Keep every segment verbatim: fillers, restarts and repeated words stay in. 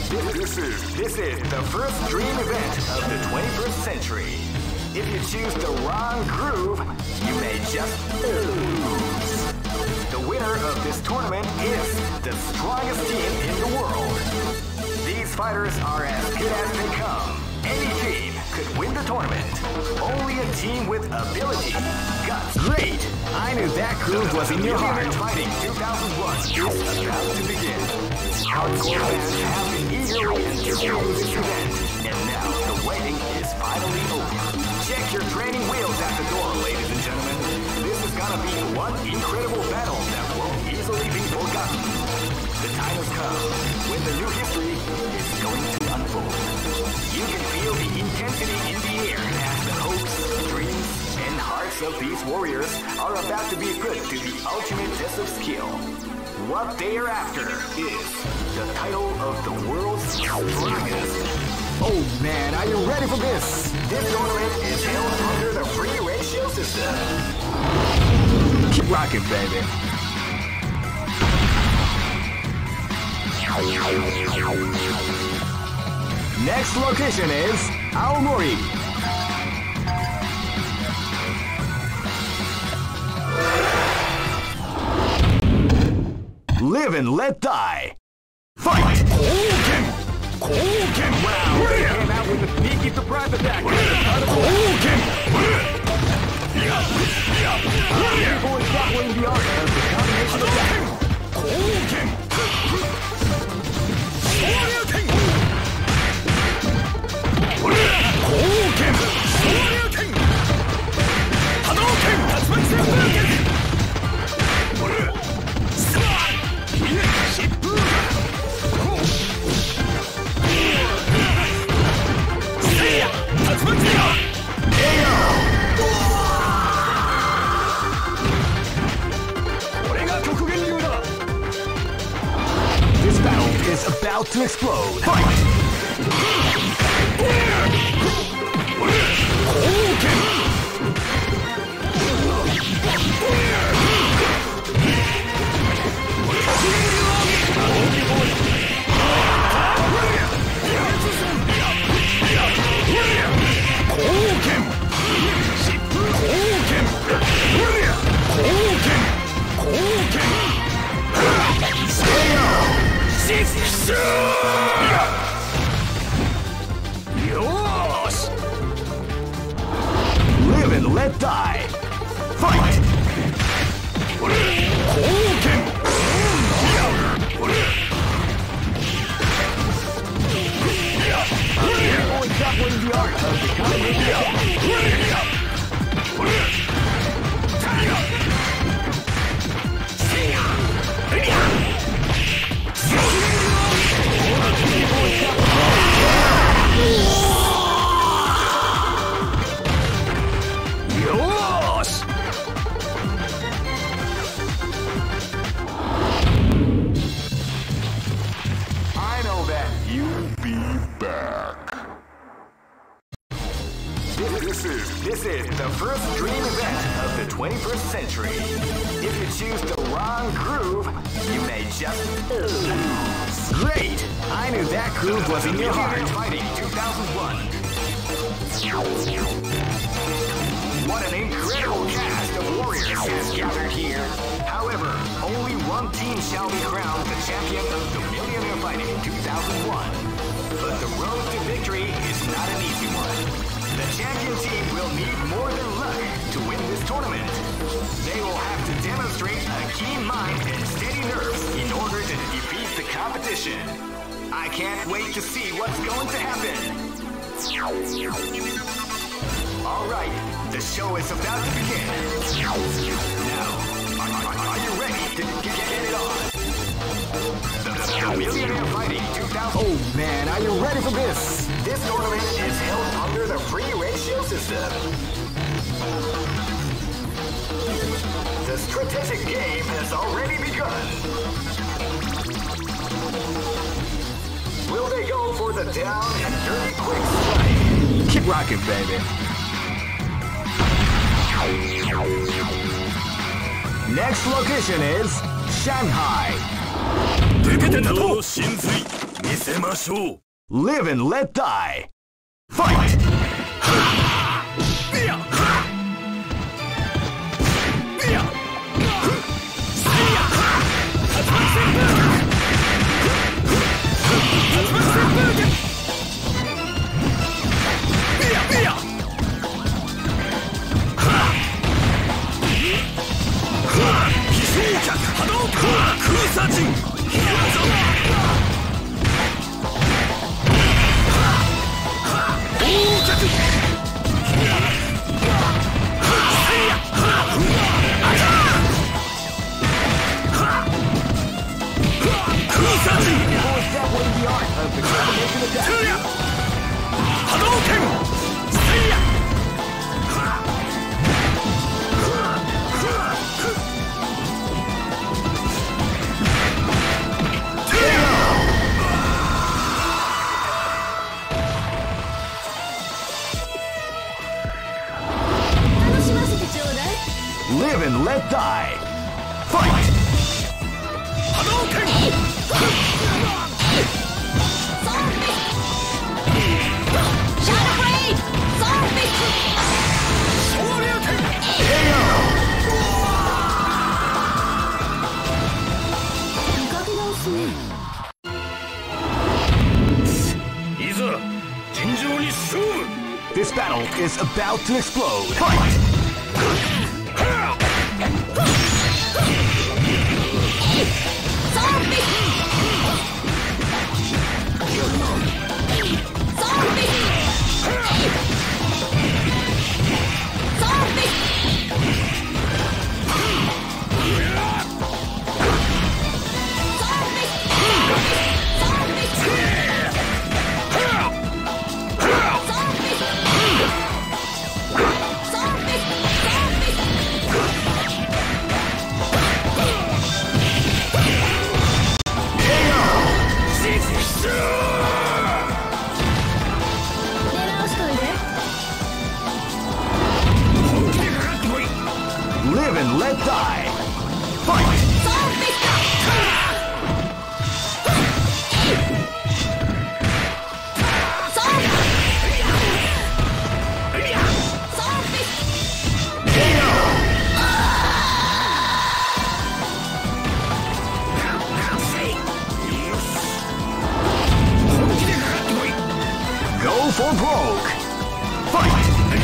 This is, this is the first dream event of the twenty-first century. If you choose the wrong groove, you may just lose. The winner of this tournament is the strongest team in the world. These fighters are as good as they come. Any team could win the tournament. Only a team with ability, guts. Great! I knew that groove was in your heart. Fighting two thousand one is about to begin. Hardcore fans have been eagerly anticipating this event, and now the waiting is finally over. Check your training wheels at the door, ladies and gentlemen. This is gonna be one incredible battle that won't easily be forgotten. The time has come when the new history is going to unfold. You can feel the intensity in the air as the hopes, dreams, and hearts of these warriors are about to be put to the ultimate test of skill. What they are after is the title of the world's strongest. Oh man, are you ready for this? This tournament is held under the free ratio system. Keep rocking, baby. Next location is Aomori. Live and let die. Fight! Kouken! Kouken! Wow! He came out with a sneaky surprise attack. Kouken! People is following the art of the combination attack. Kouken! Kouken! Kouken! Hadouken! Hadouken! This battle is about to explode. Fight! Live and let die. Fight! The art of the combination. I know that you'll be back. This is, this is the first dream event of the twenty-first century. If you choose the wrong groove, you may just lose. Great! I knew that groove was in your heart. Fighting two thousand one. What an incredible cast of warriors has gathered here. However, only one team shall be crowned the champion of the Millionaire Fighting two thousand one. But the road to victory is not an easy one. The champion team will need more than luck to win this tournament. They will have to demonstrate a keen mind and steady nerves in order to defeat the competition. I can't wait to see what's going to happen. Alright, the show is about to begin. Now, are, are, are you ready to get, get it on? The, the Millionaire Fighting two thousand. Oh man, are you ready for this? This tournament is held under the free ratio system. The strategic game has already begun. Will they go for the down and dirty quick strike? Keep rocking, baby. Next location is Shanghai. 出てたと真髄見せましょう。 Live and let die. Fight! Live and let die. Fight! Hadouken! Shadow Blade! Zombie! Shoryuken! K O! 見かけ直すね。いざ尋常に勝負。This battle is about to explode. Fight! Live and let die. Fight! Go for broke. Fight!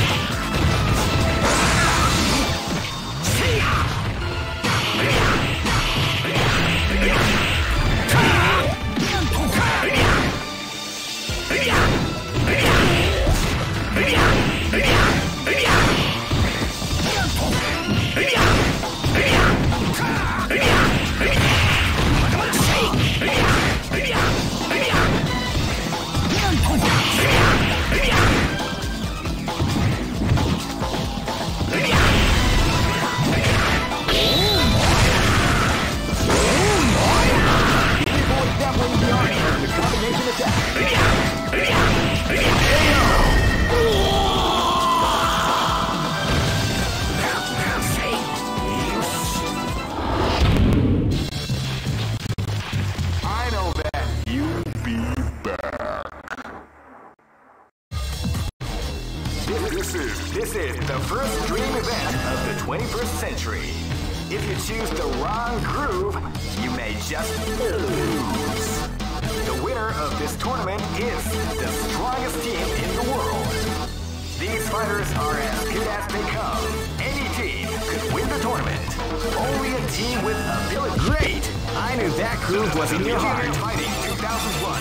This is the first dream event of the twenty-first century. If you choose the wrong groove, you may just lose. The winner of this tournament is the strongest team in the world. These fighters are as good as they come. Any team could win the tournament. Only a team with ability. Great! I knew that groove was in your heart. Fighting two thousand one.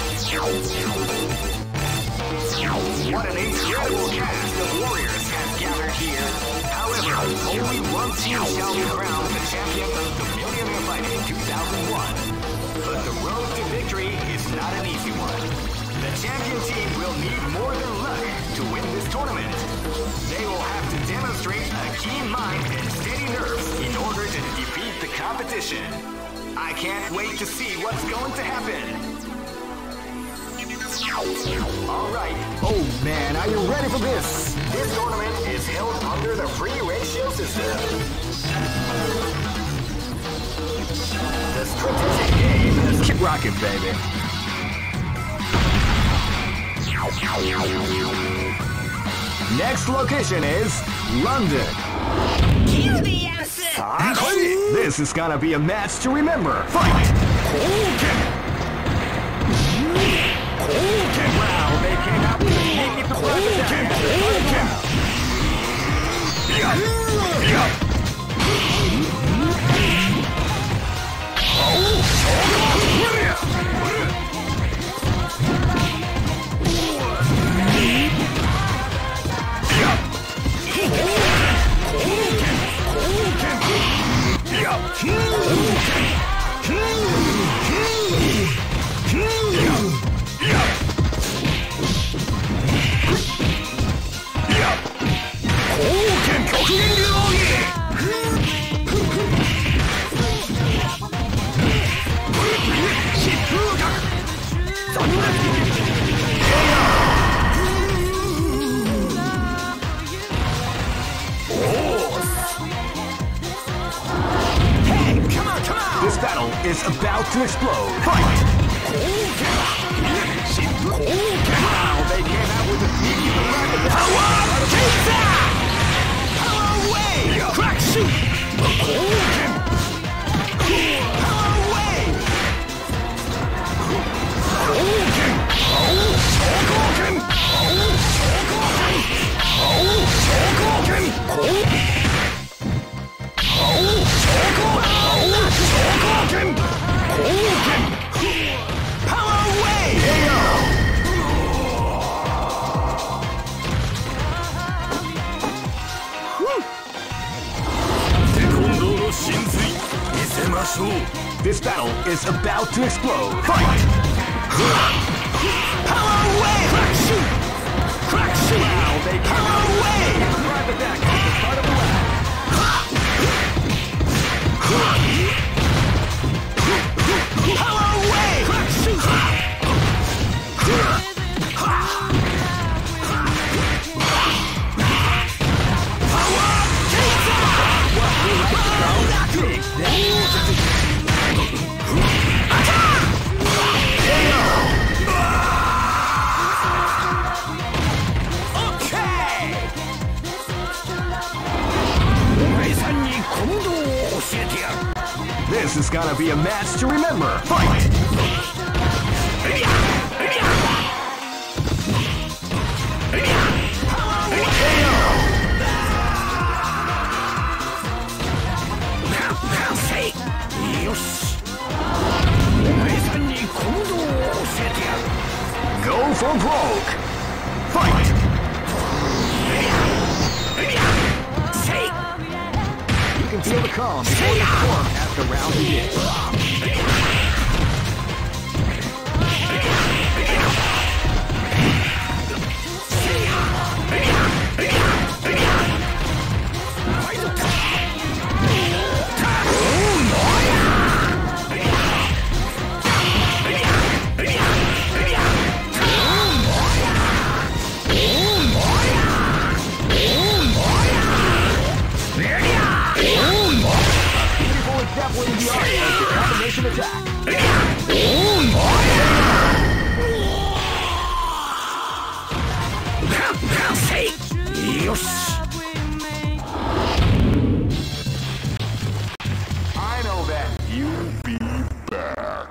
What an incredible cast of warriors has gathered here. However, only one team shall be crowned the champion of the Millionaire Fighting two thousand one. But the road to victory is not an easy one. The champion team will need more than luck to win this tournament. They will have to demonstrate a keen mind and steady nerves in order to defeat the competition. I can't wait to see what's going to happen. Alright. Oh man, are you ready for this? This tournament is held under the free ratio system. The strategic game is... Keep rocking, baby. Next location is London. This is gonna be a match to remember. Fight! Wow, they came out with a sneaky surprise attack. This battle is about to explode. Fight! Wow, they came out with a sneaky surprise. Power! Power wave! Crack shoot! Power wave! Power wave! This battle is about to explode. Fight! Power wave! Crack shoot! Crack shoot! Wow, they power wave! Drive it back at the start of the round. Power wave! Crack shoot! This is gonna be a match to remember. Fight! Go for broke! Fight! You can feel the calm before the storm as the round begins. Definitely the art of the combination attack. I know that you'll be back.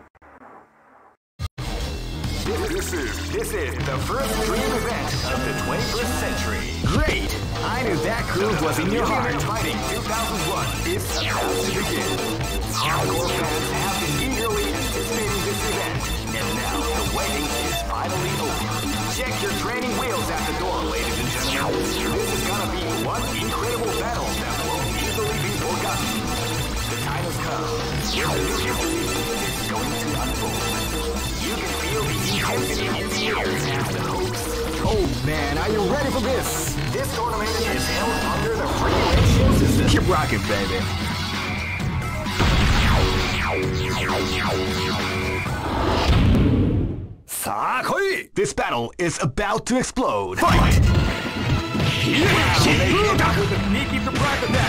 This is this is the first dream event of the twenty-first century. Great! I knew that groove was in your heart. Fighting two thousand one is about to begin. Hardcore fans have been eagerly anticipating this event, and now the waiting is finally over. Check your training wheels at the door, ladies and gentlemen. This is gonna be one incredible battle that won't easily be forgotten. The time has come. The new history is going to unfold. You can feel the intensity in the air as the hopes. Oh man, are you ready for this? This tournament is held under the free ratio system. Keep rocking, baby. This battle is about to explode. Fight! Wow, they came out with a sneaky surprise attack.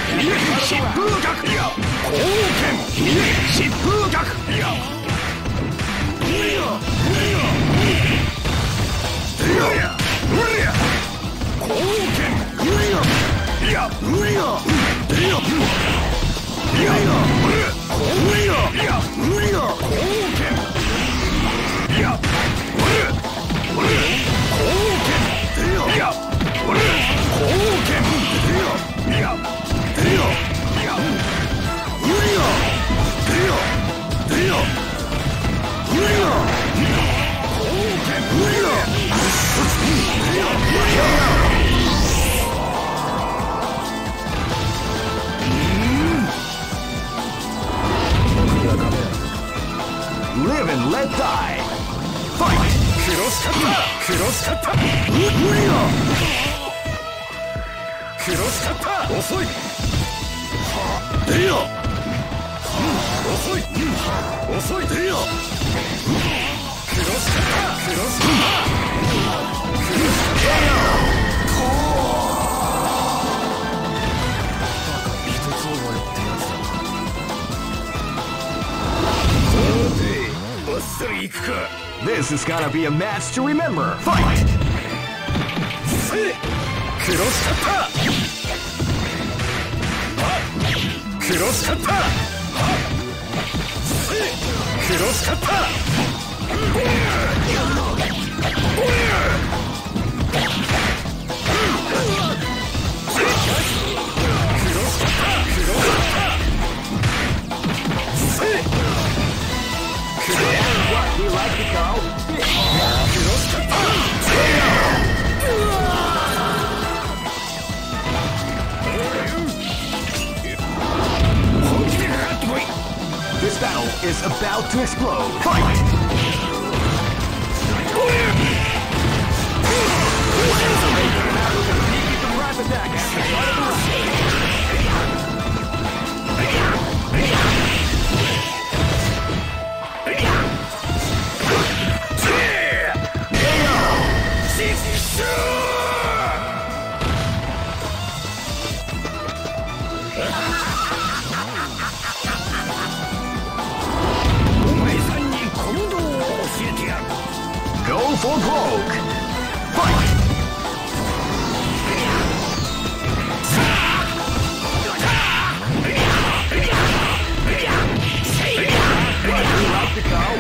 Wow, ロスカッタクロスカッタ無理だクロスカッタ遅いディア遅い遅いディアクロスカッタクロスカッタクロスカッタ This is gonna be a match to remember. Fight! Cross cutter! Cross cutter! Cross cutter! What we like to call this battle is about to explode. Fight! Go for broke! Fight! What do you like to call?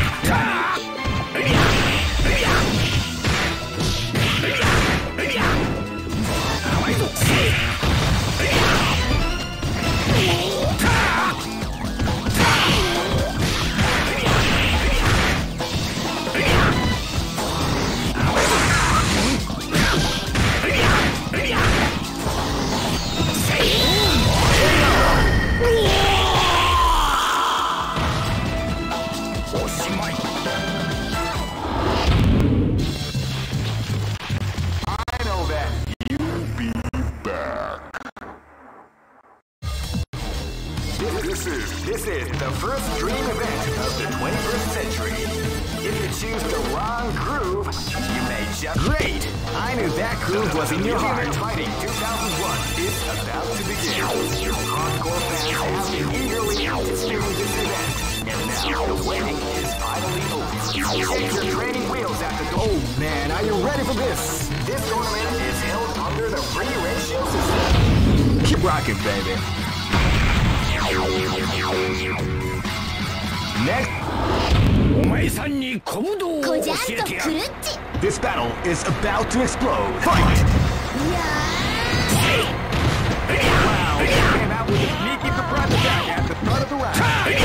This is, this is the first dream event of the twenty-first century. If you choose the wrong groove, you may just... Great! I knew that groove was in your heart. Fighting two thousand one is about to begin. Hardcore fans have been eagerly anticipating this event. And now the waiting is finally over. Take your training wheels at the door. Oh man, are you ready for this? This tournament is held under the free ratio system. Keep rocking, baby. Next. This battle is about to explode. Fight! Wow, he came out with a sneaky surprise attack at the start of the round.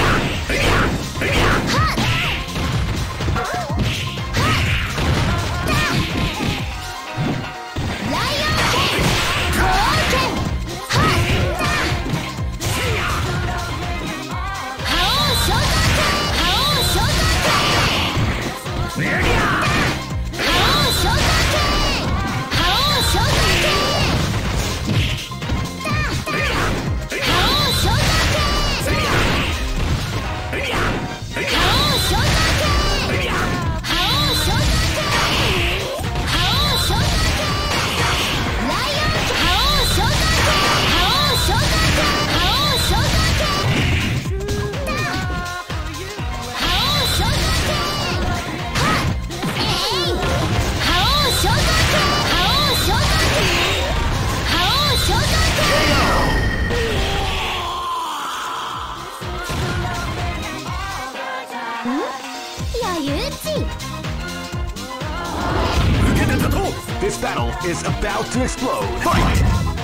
This battle is about to explode. Fight!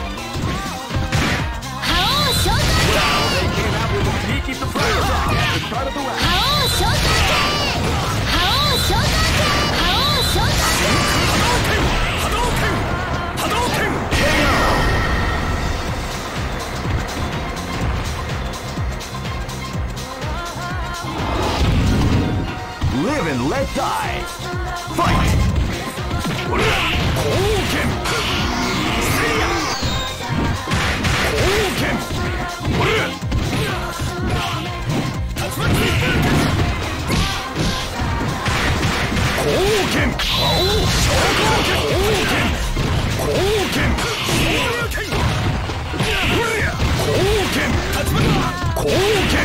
Wow, they came out with a sneaky surprise attack at the start of the round. Live and let die. die. Fight! Hadouken! See ya! Hadouken! Tatsumaki! Hadouken! Hadouken! Hadouken! Hadouken! Hadouken!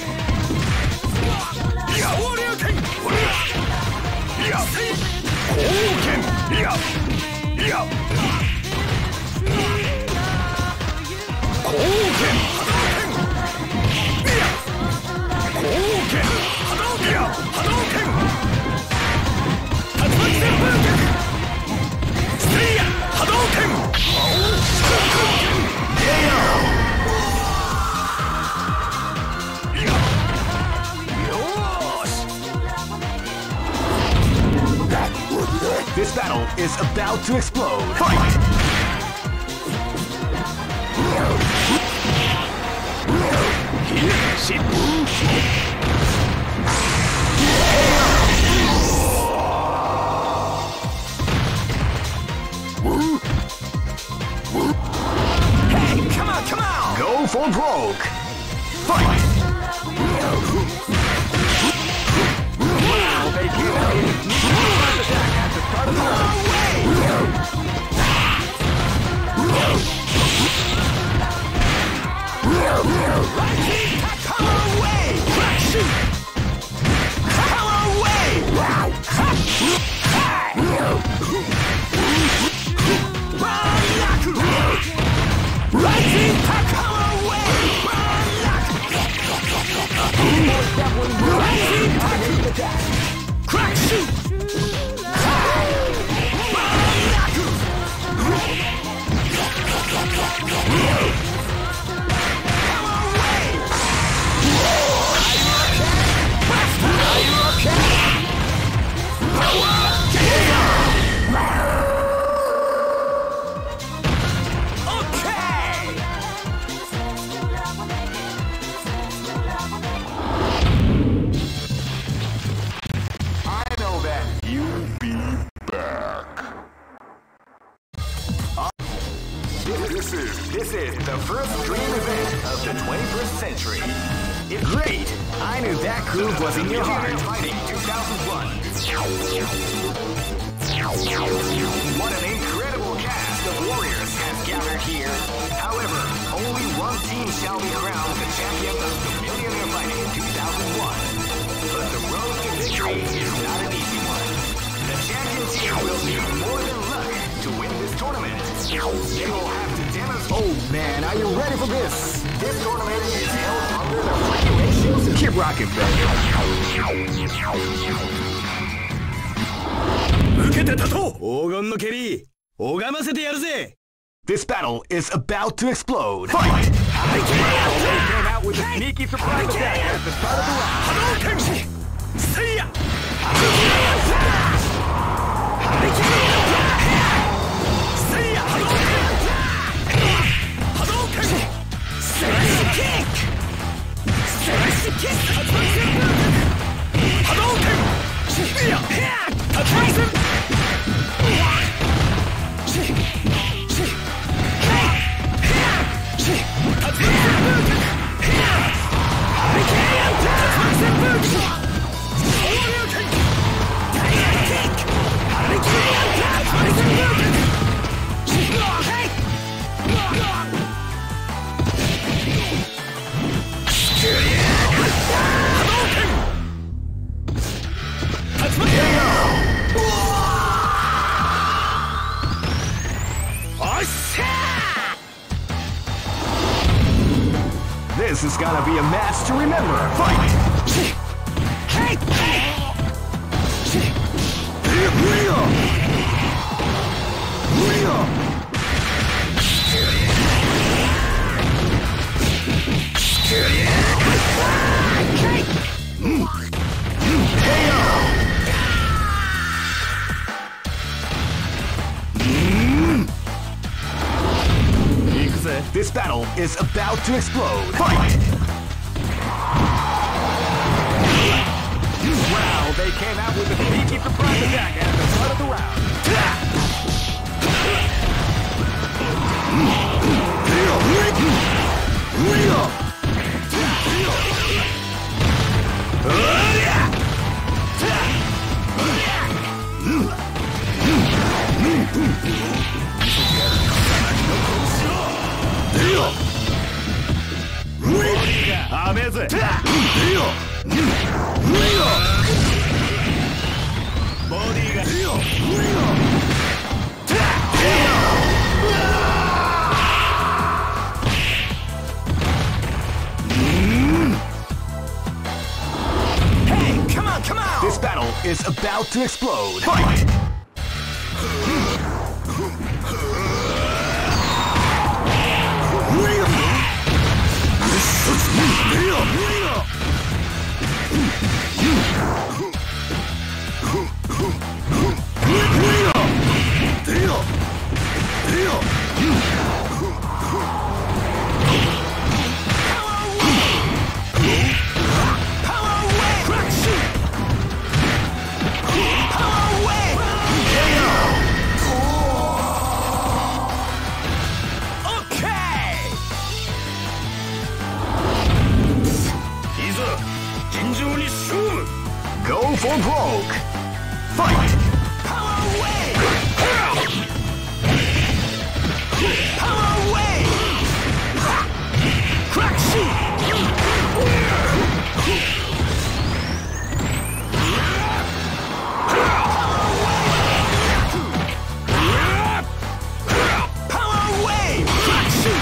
This battle is about to explode. Fight! Shit! Hey, come on, come on! Go for broke! Fight! Wow, they give out his attack at the start of the round. Power away! Crack shoot! Power away! Rising power away! Rising attack! Crack shoot! This is the first dream event of the twenty-first century. It's great! I knew that groove was in your heart. Fighting two thousand one. What an incredible cast of warriors has gathered here. However, only one team shall be crowned the champion of the Millionaire Fighting two thousand one. But the road to victory is not an easy one. The champion team will need more than luck to win this tournament. They will have to demonstrate. Oh man, are you ready for this? This tournament is held under the regulations. Keep rocking, baby. This battle is about to explode. Fight! They came out with a sneaky surprise attack at the start of the round. See ya! This is gonna be a match to remember. Fight! This battle is about to explode. Fight! Round they came out with a sneaky surprise attack at the start of the round. Hey, come on, come on! This battle is about to explode. Fight! Go for broke! Fight! Power wave! Power wave! Crack shoot! Power wave! Crack shoot!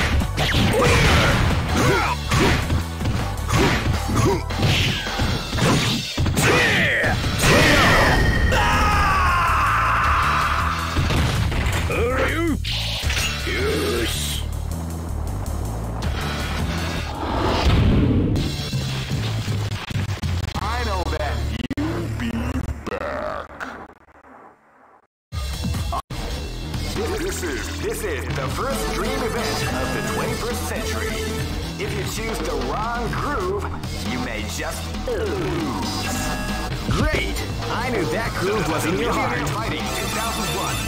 This is, this is the first dream event of the twenty-first century. If you choose the wrong groove, you may just lose. Great! I knew that groove was in your heart. Fighting two thousand one.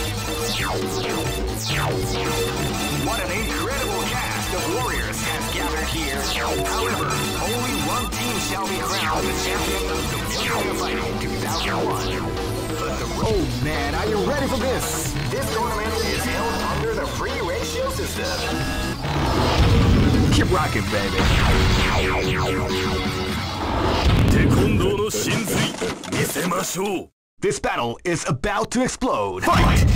What an incredible cast of warriors has gathered here. However, only one team shall be crowned the champion of the Millionaire Fighting two thousand one. Oh man, are you ready for this? This tournament is held under the free ratio system. Keep rocking, baby. This battle is about to explode. Fight!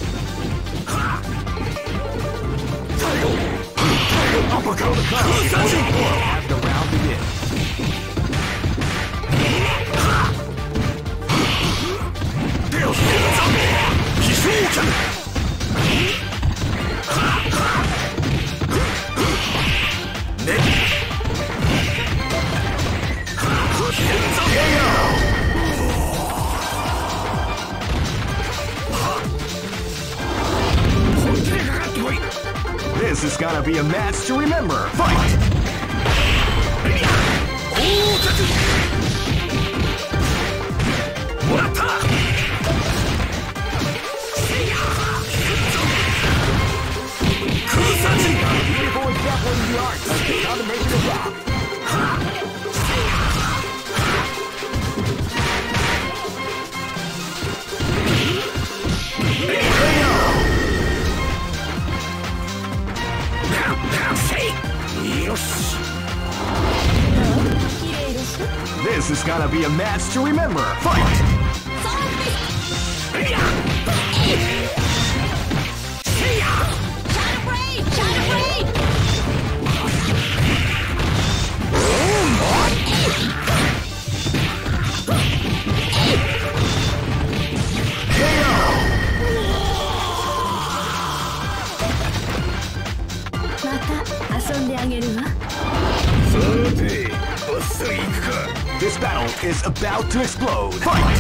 Uppercut! Have the round begin. This is gonna be a match to remember. Fight! Beautiful example of the art of the combination of rock. This is gonna be a match to remember. Fight! This battle is about to explode. Fight!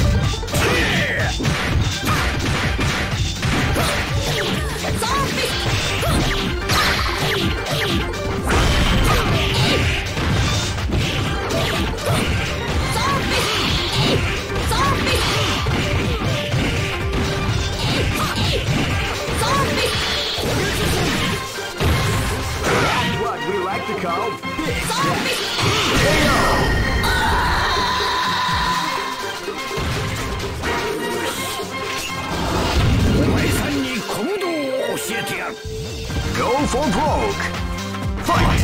for broke. Fight!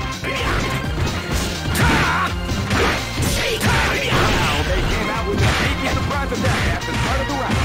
Now they came out with a sneaky surprise attack at the start of the round.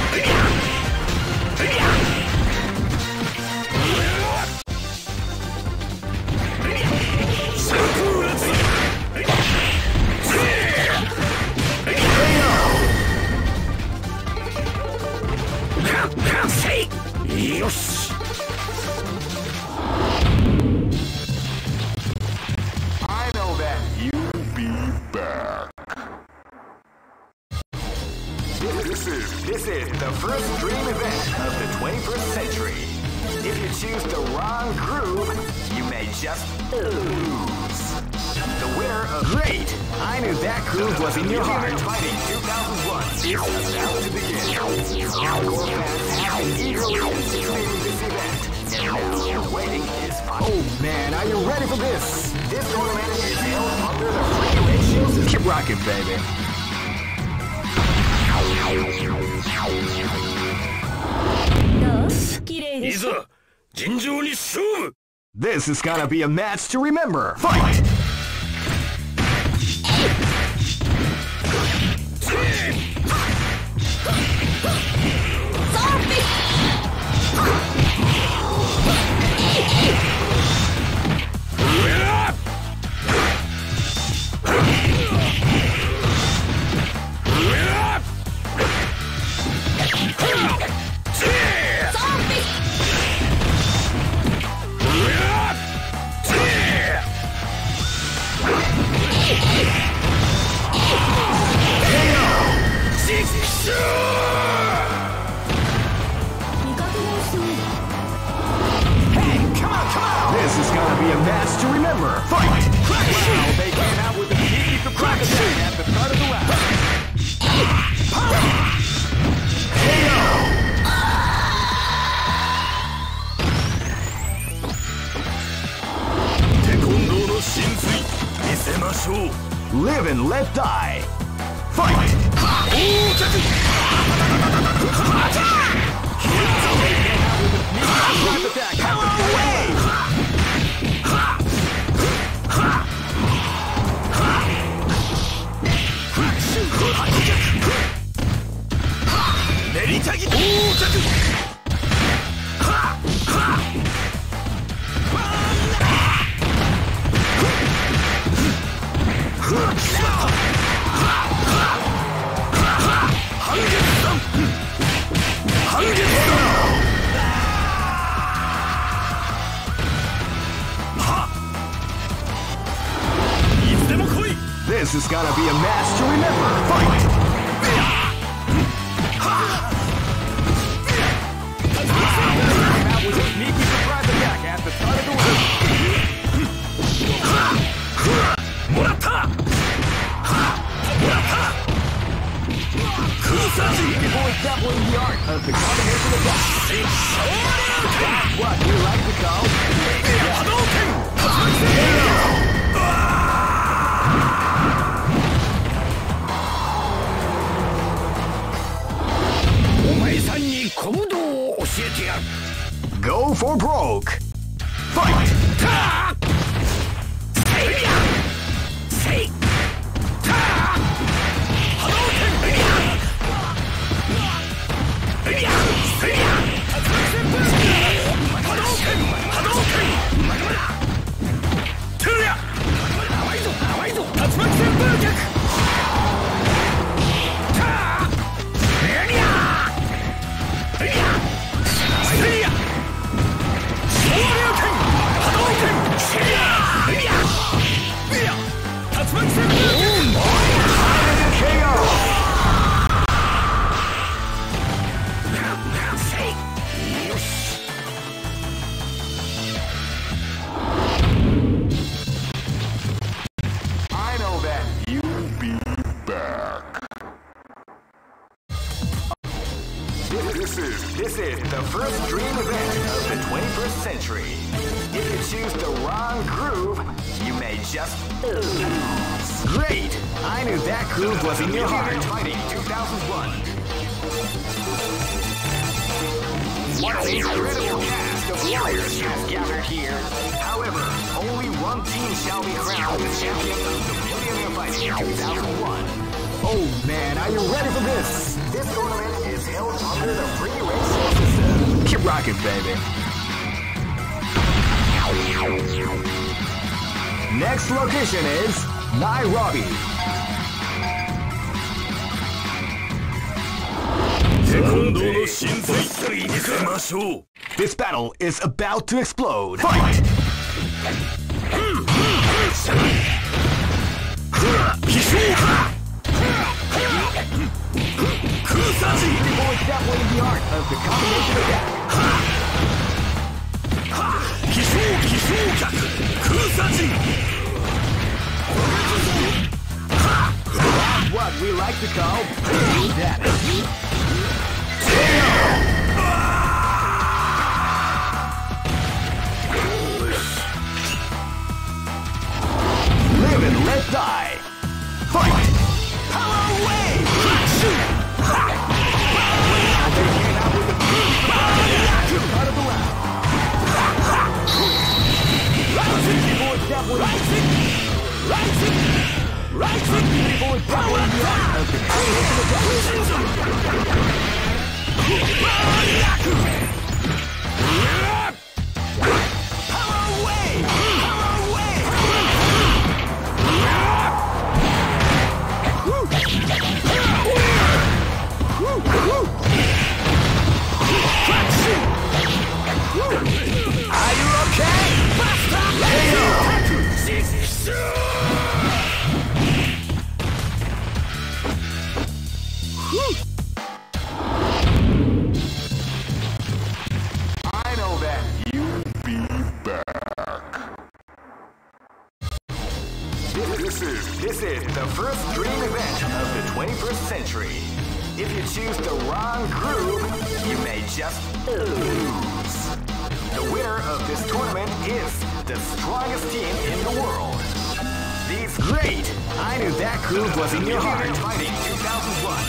I know that you'll be back. This is this is the first dream event of the twenty-first century. If you choose the wrong groove, you may just lose. The winner of Great! I knew that groove was in your heart. Fighting two thousand one is about to begin. Hardcore fans have been eagerly anticipating this event, and now the waiting is final. Oh man, are you ready for this? This tournament is held under the free ratio system. Keep rocking, baby. This is gonna be a match to remember. Fight! This is gonna be a match to remember. Fight! Wow, they came out with a sneaky surprise attack at the start of the round. Live and let die. Fight! This is gonna be a match to remember. Fight! That was a sneaky surprise attack at the start of the round. Morata! Morata! Sneaky boy dabbling the art of the combination attack. That's what we like to call Hadouken! お前さんに小武道を教えてやる。Go for broke. Fight. Ta. Say. Say. Ta. Hadouken. Say. Say. Hadouken. Hadouken. Tuya. 甘いぞ甘いぞ。竜巻旋風脚。 I know that you'll be back. This is this is the first dream event of the twenty-first century. If you choose the wrong groove, you may just lose. Great! I knew that groove was in your heart. Fighting two thousand one. What an incredible cast of warriors has gathered here. However, only one team shall be crowned the champion of the Millionaire Fighting two thousand one. Oh man, are you ready for this? This tournament is held under the free ratio system. Keep rocking, baby. Next location is Nairobi. This battle is about to explode. Fight! People extrapolating the art of the combination attack. That's what we like to call that. Live and let die. Fight! Power wave! They came out with the part of the round. People establish rising, rising. People establish the art of the combination attack. Power wave! Power wave! Are you okay? I know that you'll be back. This, this is this is the first dream event of the twenty-first century. If you choose the wrong groove, you may just lose. The winner of this tournament is the strongest team in the world. These great! I knew that groove was in your heart. Fighting two thousand one.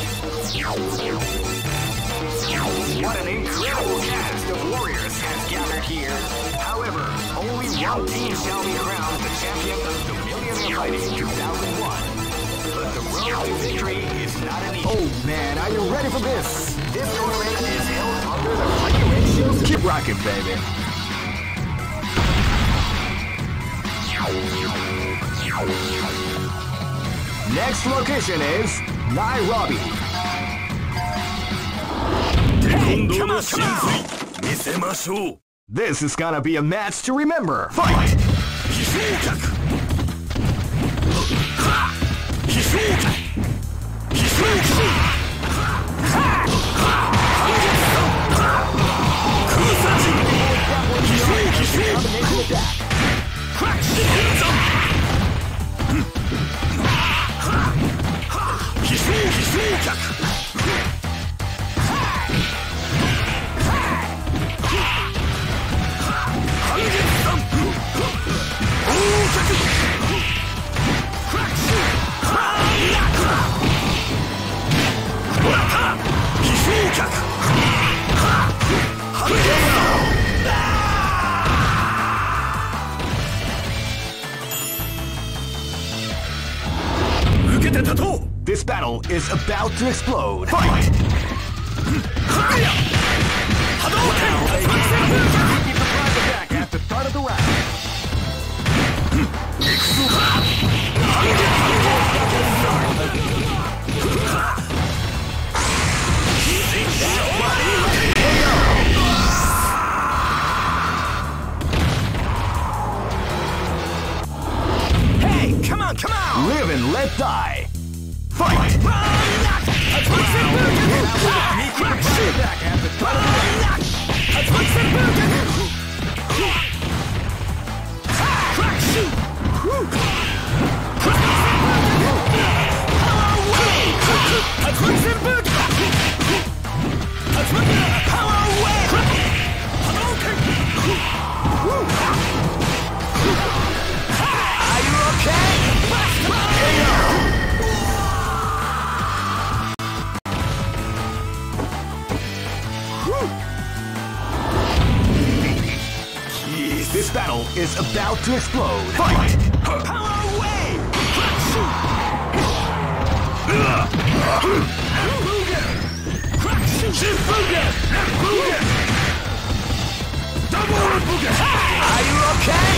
What an incredible cast of warriors has gathered here. However, only one team shall be crowned the champion of the Millionaire Fighting two thousand one. But the road to victory is not an easy. Oh man, are you ready for this? This tournament is held under the free ratios. Keep rocking, baby. Next location is Nairobi. Hey, come on, come on. This is gonna be a match to remember. Fight! This battle is about to explode. Fight! Keep the flag attack at the start of the round. Hey, come on, come on! Live and let die. Fight! Are you okay? This battle is about to explode. Fight! Power away! Are you okay?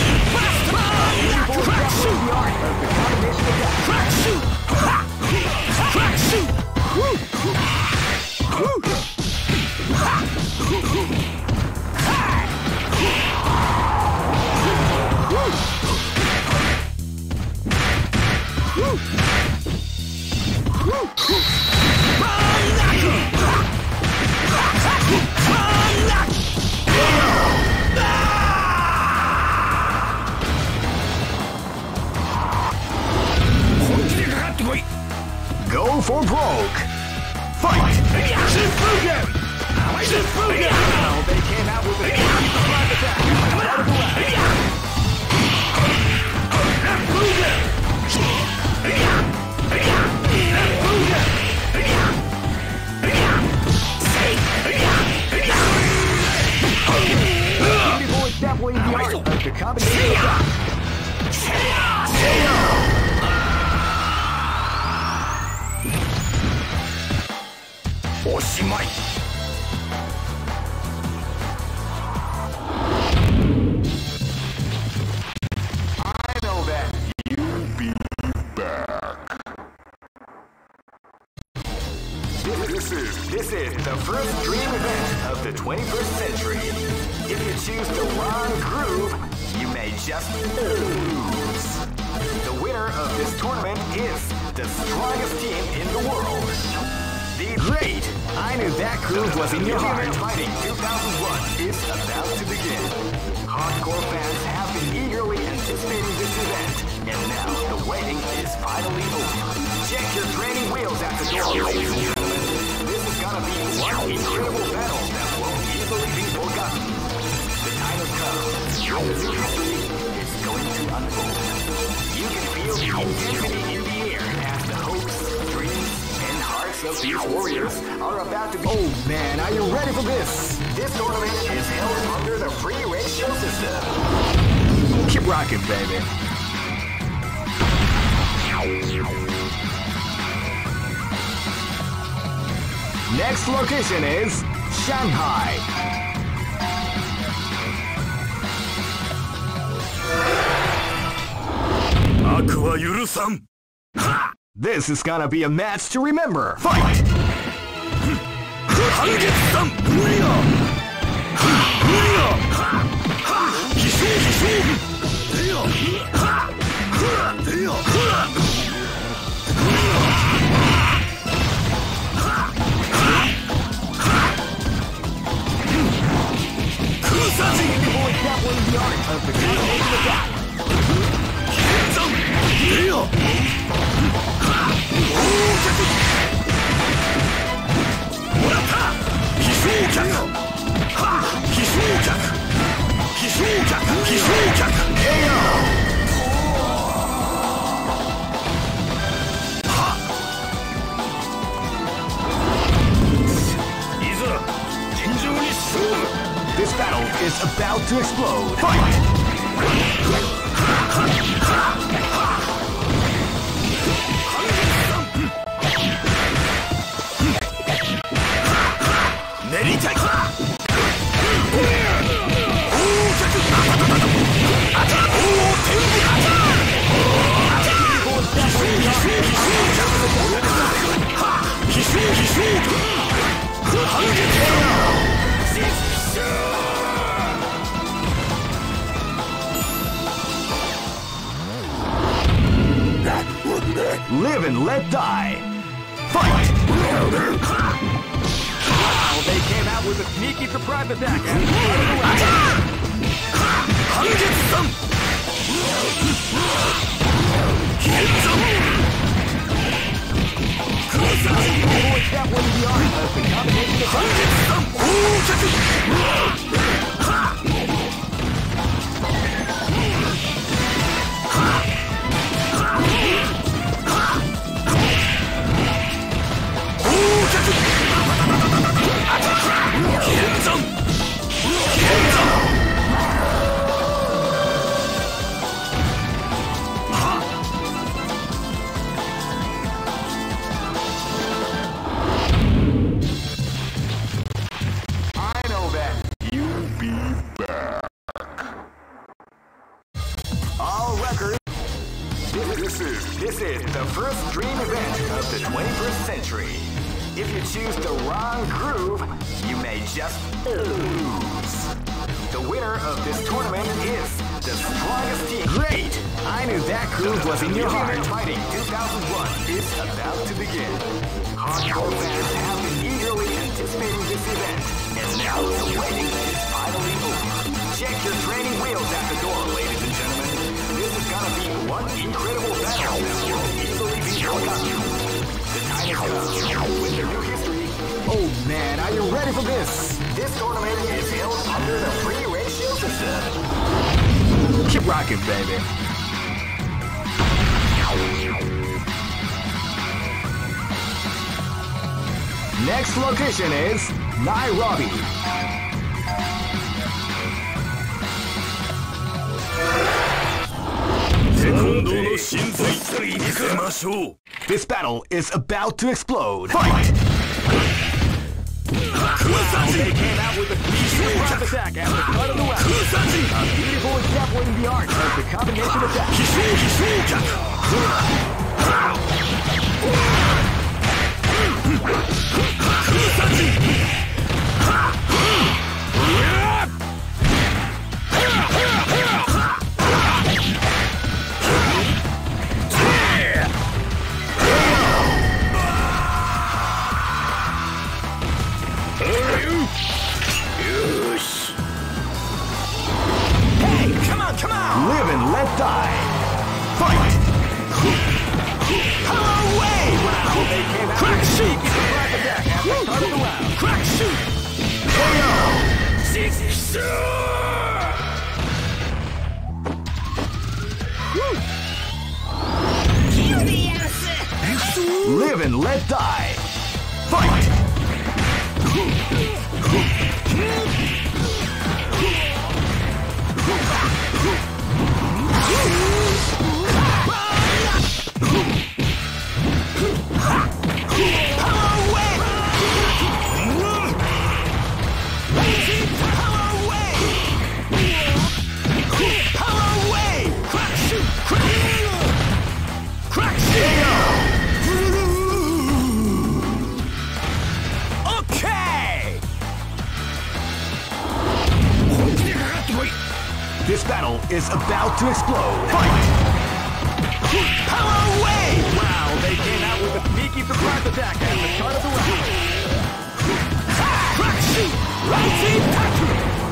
Go for broke. Fight! Shifugen! Shifugen! Now they came out with a private attack. Out of the way. Beautiful example in the art of the combination attack. Oshimai. I know that you'll be back. This is this is the first dream event of the twenty-first century. If you choose the wrong groove, you may just lose. The winner of this tournament is the strongest team in the world. Great! I knew that groove was in your heart. Fighting two thousand one is about to begin. Hardcore fans have been eagerly anticipating this event, and now the waiting is finally over. Check your training wheels at the door, ladies and gentlemen. This is gonna be one incredible battle that won't easily be forgotten. The time has come. The new history is going to unfold. You can feel the intensity in the air as the hopes, dreams, and hearts of these warriors are about to be... Oh man, are you ready for this? This tournament is held under the free ratio system. Keep rocking, baby. Next location is Shanghai. Aqua Yurusan. This is gonna be a match to remember. Fight! This battle is about to explode. Fight! Live and let die. Fight! Wow, they came out with a sneaky surprise attack. wrong groove, you may just lose. The winner of this tournament is the strongest team. Great! I knew that groove was in your heart. Fighting two thousand one is about to begin. Hardcore fans have been eagerly anticipating this event, and now the waiting is finally over. Check your training wheels at the door, ladies and gentlemen. This is gonna be one incredible battle that will easily be forgotten. The time has come with the new history. Oh man, are you ready for this? This tournament is held under the free ratio system. Keep rocking, baby. Next location is Nairobi. This battle is about to explode. Fight! They came out with a surprise attack at the cut of the round. A beautiful example in the art of the combination attack. Hey, come on, come on! Live and let die. Fight! Power wave! Wow, they came out. Crack shoot! Surprise attack at the start of the round. Crack shoot! K O! Live and let die. Fight! This battle is about to explode. Fight! Power wave! Wow, they came out with a sneaky surprise attack at the start of the round. Crack shoot! Rising Taku!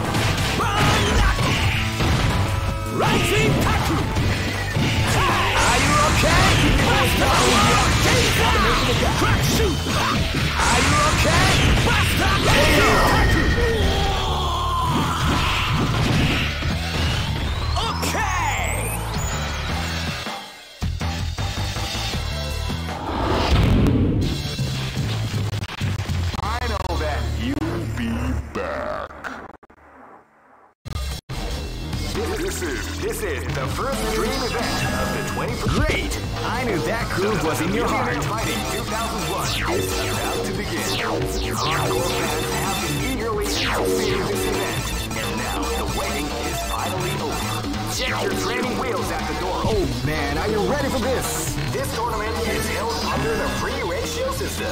Rising Taku! Are you okay? Crack shoot! Are you okay? Rising Taku! This is the first dream event of the twenty-first. Great! I knew that groove was in your heart. Fighting two thousand one is about to begin. Hardcore fans have been eagerly anticipating this event, and now the waiting is finally over. Check your training wheels at the door. Oh man, are you ready for this? This tournament is held under the free ratio system.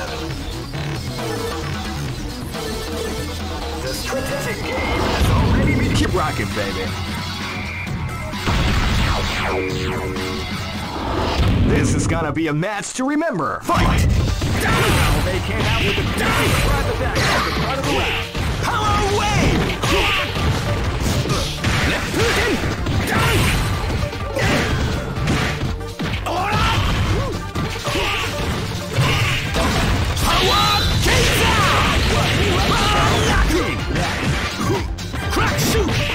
The strategic game has already been. Keep rocking, baby. This is gonna be a match to remember. Fight! Now they came out with a dirty surprise attack at the start of the round. Power wave! Left hook in! Down! Power Kaiser! Crack shoot!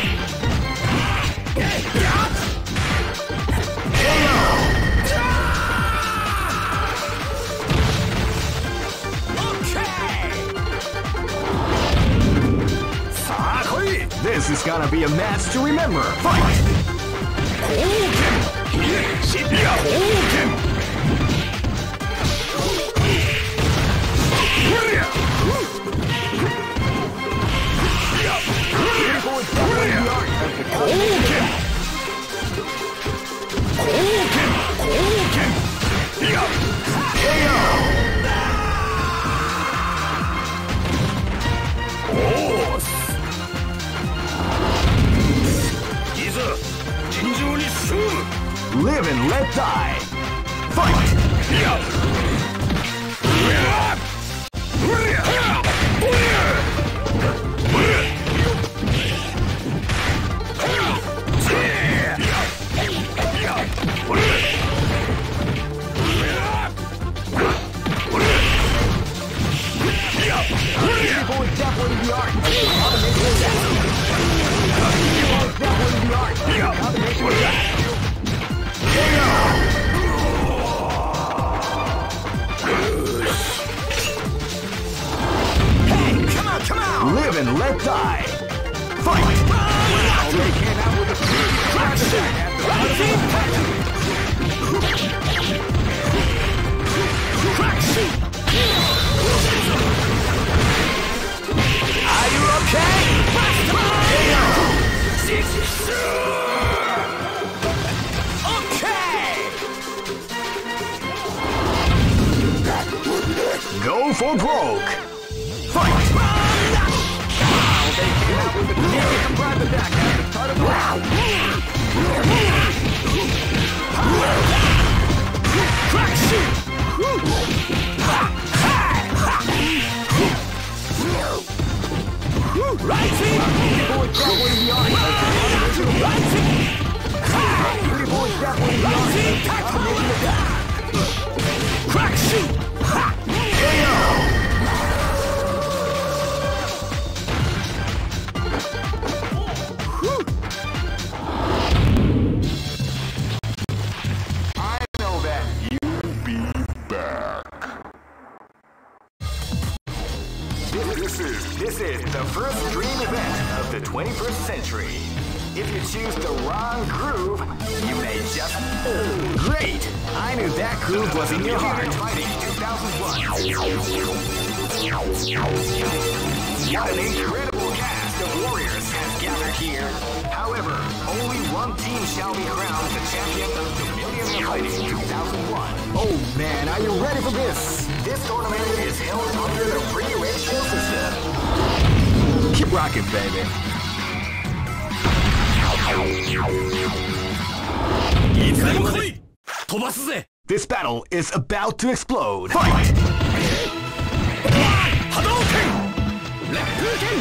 This is gonna be a match to remember. Fight! Hadouken! Hadouken! and let die. Fight! People is definitely the art of the combination attack. People is definitely the art of the combination attack. Hey, come on, come on! Live and let die. Fight! Wow, they came out with a crash attack at the crack shoot! Are you okay? Okay! Go for broke! Fight! Wow, they came out with a sneaky surprise attack at the start of the round. Crack shoot! Rising! Beautiful is definitely the art. Rising! Beautiful is definitely the art. Crack shoot! K O! I know that you'll be back. This is, this is the first dream event of the twenty-first century. If you choose the wrong groove, you may just... Oh, great! I knew that groove was in your heart. Fighting two thousand one. What an incredible cast of warriors has gathered here. However, only one team shall be crowned the champion of the Millionaire Fighting two thousand one. Oh man, are you ready for this? This tournament is held under the free ratio system. Keep rocking, baby. This battle is about to explode. Fight! Hadouken! Hadouken!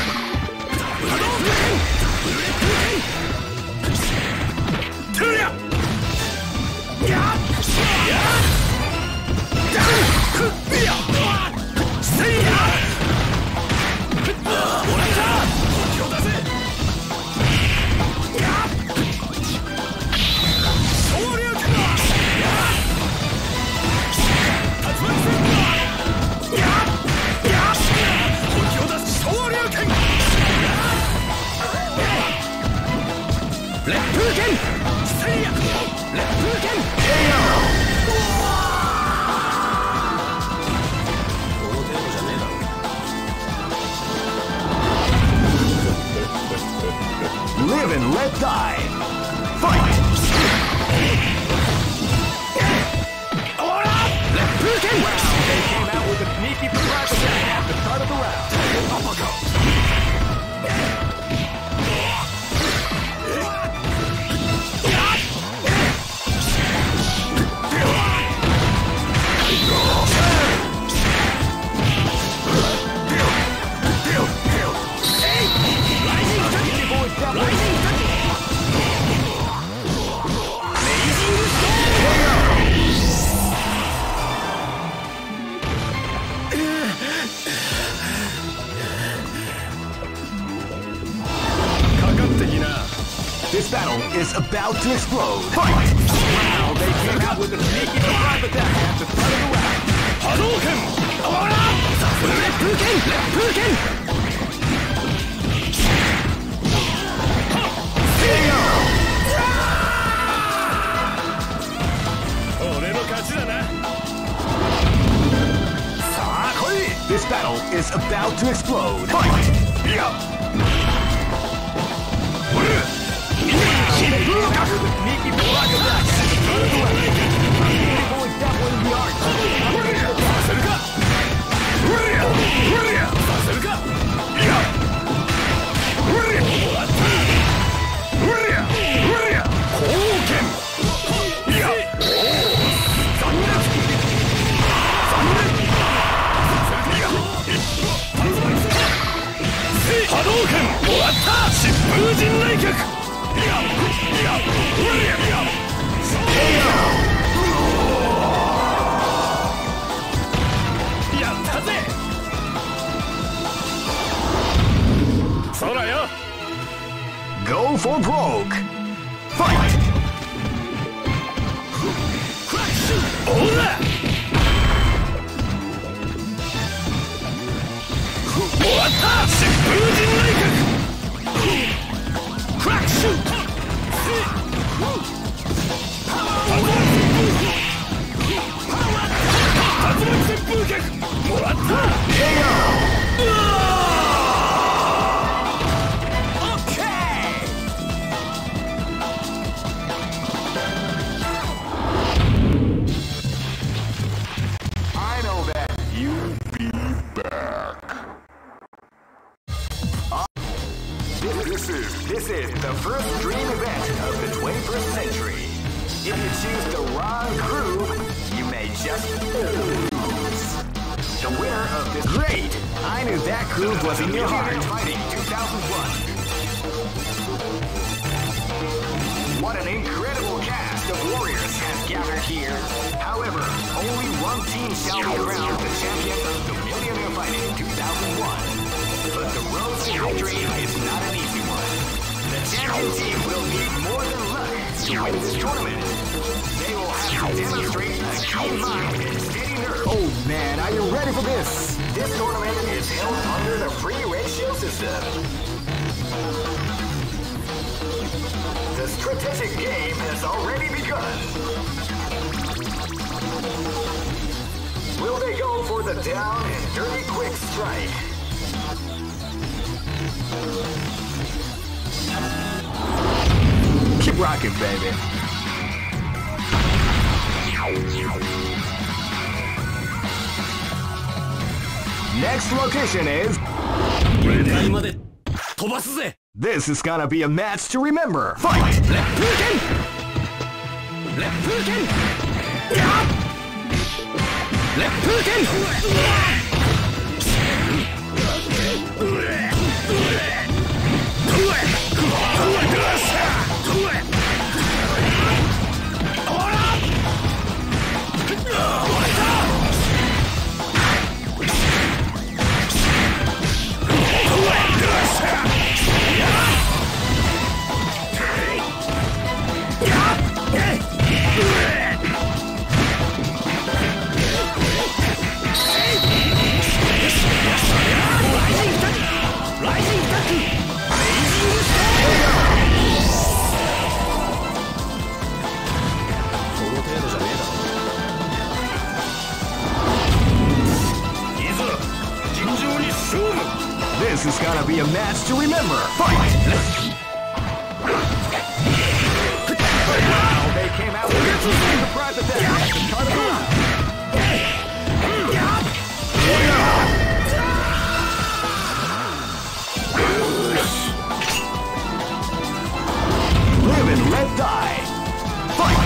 Live and let die. Fight! Wow, they came out with a sneaky surprise attack at the start of the round. Uppercut. This battle is about to explode. Fight! Wow, they came out with a sneaky surprise attack at the start of the round. Hadouken! Hadouken! Hadouken! This battle is about to explode. Fight! Yeah. 波動拳終わった。疾風陣雷脚。やったぜ。そらよ。 Go for broke. Fight. オーラ終わった。疾風陣雷脚。クラッシュ。竜巻旋風脚。もらった。 This is the first dream event of the twenty-first century. If you choose the wrong groove, you may just lose. The winner of this... Great! I knew that groove was in your heart. Fighting two thousand one. What an incredible cast of warriors has gathered here. However, only one team shall be crowned the champion of the Millionaire Fighting two thousand one. But the road to victory is not an easy one. The champion team will need more than luck to win this tournament. They will have to demonstrate a keen mind and steady nerve. Oh man, are you ready for this? This tournament is held under the free ratio system. The strategic game has already begun. Will they go for the down and dirty quick strike? Keep rocking, baby. Next location is... This is gonna be a match to remember. Fight! Leppuken! Leppuken! Leppuken! This is gonna be a match to remember. Fight! Wow, they came out with a surprise attack and turn it around. Live and let die. Fight!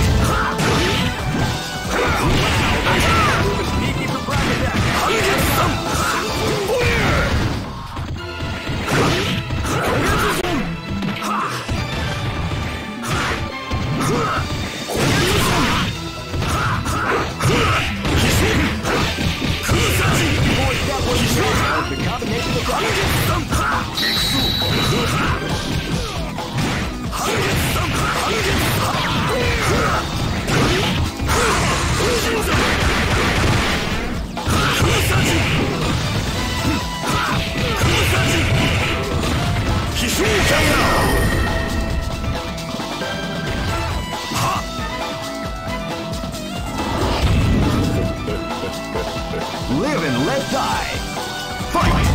Wow, with a sneaky surprise attack. The combination of live and let die. Fight!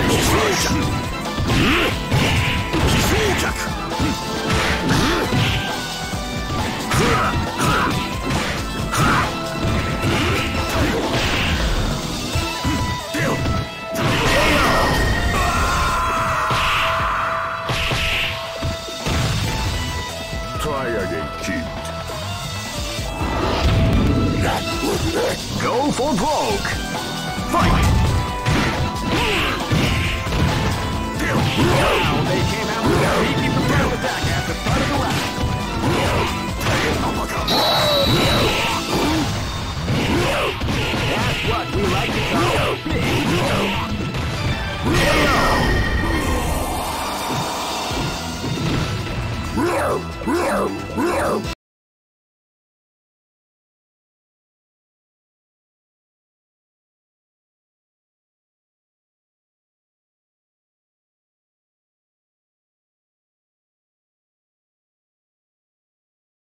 Try again, kid. Go for broke. Fight! Fight! Now they came out with a sneaky prepared attack at the start of the round. That's what we like to call big. K O.